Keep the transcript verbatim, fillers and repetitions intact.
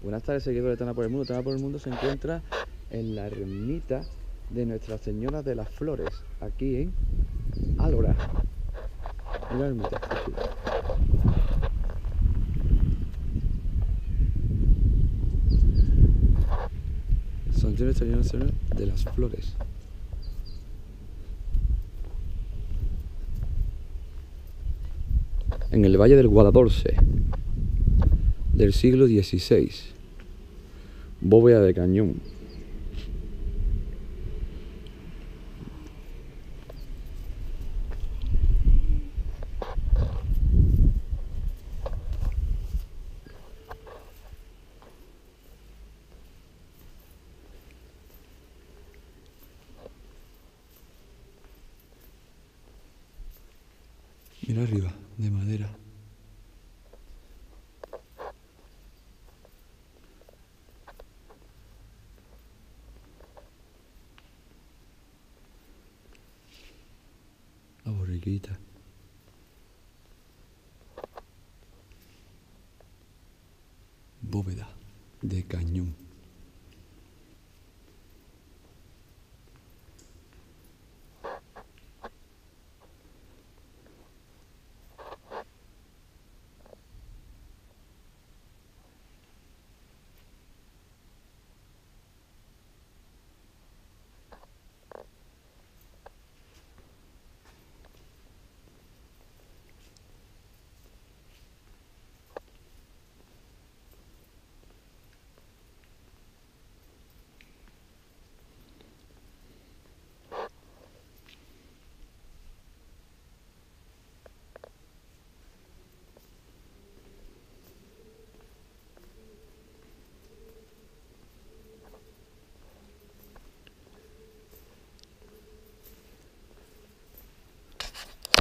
Buenas tardes, seguidores de Tana por el Mundo. Tana por el Mundo se encuentra en la ermita de Nuestra Señora de las Flores, aquí en Álora. Mira la ermita, qué chulo. Santuario de Nuestra Señora de las Flores. En el Valle del Guadalhorce, del siglo dieciséis. Bóveda de cañón. Mira arriba, de madera. La borriquita. Bóveda de cañón.